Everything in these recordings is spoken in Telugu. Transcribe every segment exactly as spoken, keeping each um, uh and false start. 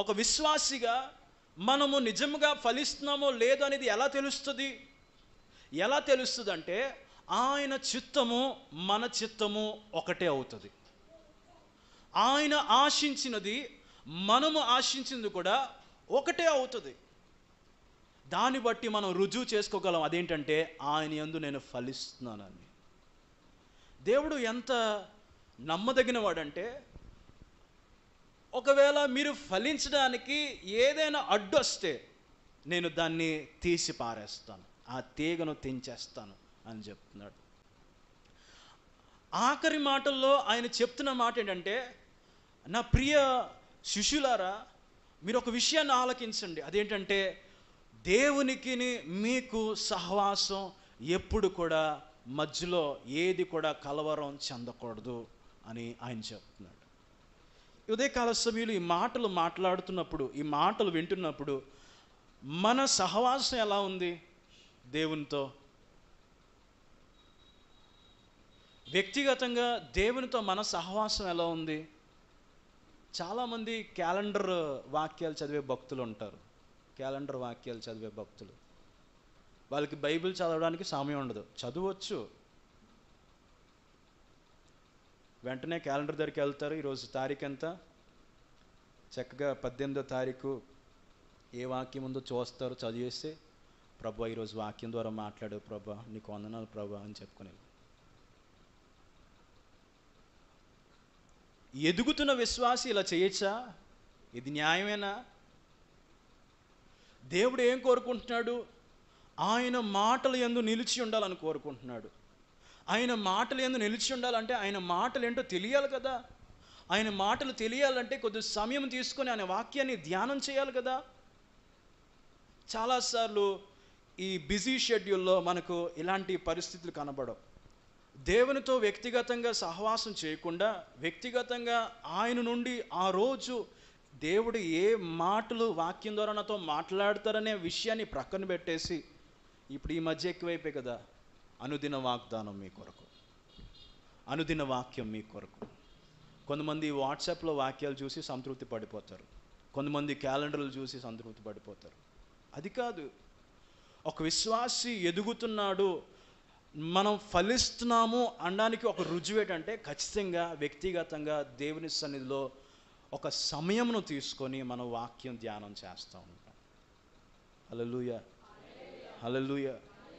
ఒక విశ్వాసిగా మనము నిజంగా ఫలిస్తున్నామో లేదో అనేది ఎలా తెలుస్తుంది? ఎలా తెలుస్తుంది అంటే ఆయన చిత్తము మన చిత్తము ఒకటే అవుతుంది. ఆయన ఆశించినది మనము ఆశించింది కూడా ఒకటే అవుతుంది. దాన్ని బట్టి మనం రుజువు చేసుకోగలం. అదేంటంటే ఆయన యందు నేను ఫలిస్తున్నానని. దేవుడు ఎంత నమ్మదగిన వాడంటే, ఒకవేళ మీరు ఫలించడానికి ఏదైనా అడ్డు వస్తే నేను దాన్ని తీసి పారేస్తాను, ఆ తీగను తెంచేస్తాను అని చెప్తున్నాడు. ఆఖరి మాటల్లో ఆయన చెప్తున్న మాట ఏంటంటే, నా ప్రియ శిష్యులారా మీరు ఒక విషయాన్ని ఆలకించండి. అదేంటంటే దేవునికి మీకు సహవాసం ఎప్పుడు కూడా మధ్యలో ఏది కూడా కలవరం చెందకూడదు అని ఆయన చెప్తున్నాడు. ఉదయకాల సమయంలో ఈ మాటలు మాట్లాడుతున్నప్పుడు, ఈ మాటలు వింటున్నప్పుడు మన సహవాసం ఎలా ఉంది దేవునితో? వ్యక్తిగతంగా దేవునితో మన సహవాసం ఎలా ఉంది? చాలామంది క్యాలెండర్ వాక్యాలు చదివే భక్తులు ఉంటారు. క్యాలెండర్ వాక్యాలు చదివే భక్తులు, వాళ్ళకి బైబిల్ చదవడానికి సమయం ఉండదు. చదవచ్చు, వెంటనే క్యాలెండర్ దగ్గరికి వెళ్తారు. ఈరోజు తారీఖు ఎంత, చక్కగా పద్దెనిమిదో తారీఖు ఏ వాక్యం ఉందో చూస్తారు, చదివేస్తే ప్రభా ఈరోజు వాక్యం ద్వారా మాట్లాడు ప్రభా, నీకు వందనాలు ప్రభా అని చెప్పుకునే. ఎదుగుతున్న విశ్వాసి ఇలా చేయొచ్చా? ఇది న్యాయమేనా? దేవుడు ఏం కోరుకుంటున్నాడు? ఆయన మాటలు యందు నిలిచి ఉండాలని కోరుకుంటున్నాడు. ఆయన మాటలు యందు నిలిచి ఉండాలంటే ఆయన మాటలు ఏంటో తెలియాలి కదా. ఆయన మాటలు తెలియాలంటే కొద్ది సమయం తీసుకొని ఆయన వాక్యాన్ని ధ్యానం చేయాలి కదా. చాలాసార్లు ఈ బిజీ షెడ్యూల్లో మనకు ఇలాంటి పరిస్థితులు కనబడవు. దేవునితో వ్యక్తిగతంగా సహవాసం చేయకుండా, వ్యక్తిగతంగా ఆయన నుండి ఆ రోజు దేవుడు ఏ మాటలు వాక్యం ద్వారా నాతో మాట్లాడతారనే విషయాన్ని ప్రక్కన పెట్టేసి, ఇప్పుడు ఈ మధ్య ఎక్కువైపోయి కదా అనుదిన వాగ్దానం మీ కొరకు, అనుదిన వాక్యం మీ కొరకు. కొంతమంది వాట్సాప్లో వాక్యాలు చూసి సంతృప్తి పడిపోతారు, కొంతమంది క్యాలెండర్లు చూసి సంతృప్తి పడిపోతారు. అది కాదు. ఒక విశ్వాసి ఎదుగుతున్నాడు, మనం ఫలిస్తున్నాము అనడానికి ఒక రుజువు ఏంటంటే ఖచ్చితంగా వ్యక్తిగతంగా దేవుని సన్నిధిలో ఒక సమయమును తీసుకొని మనం వాక్యం ధ్యానం చేస్తూ ఉంటాం. హల్లెలూయా, హల్లెలూయా.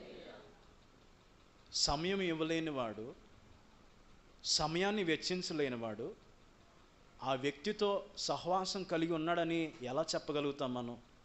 సమయం ఇవ్వలేనివాడు, సమయాన్ని వెచ్చించలేనివాడు ఆ వ్యక్తితో సహవాసం కలిగి ఉన్నాడని ఎలా చెప్పగలుగుతాం మనం?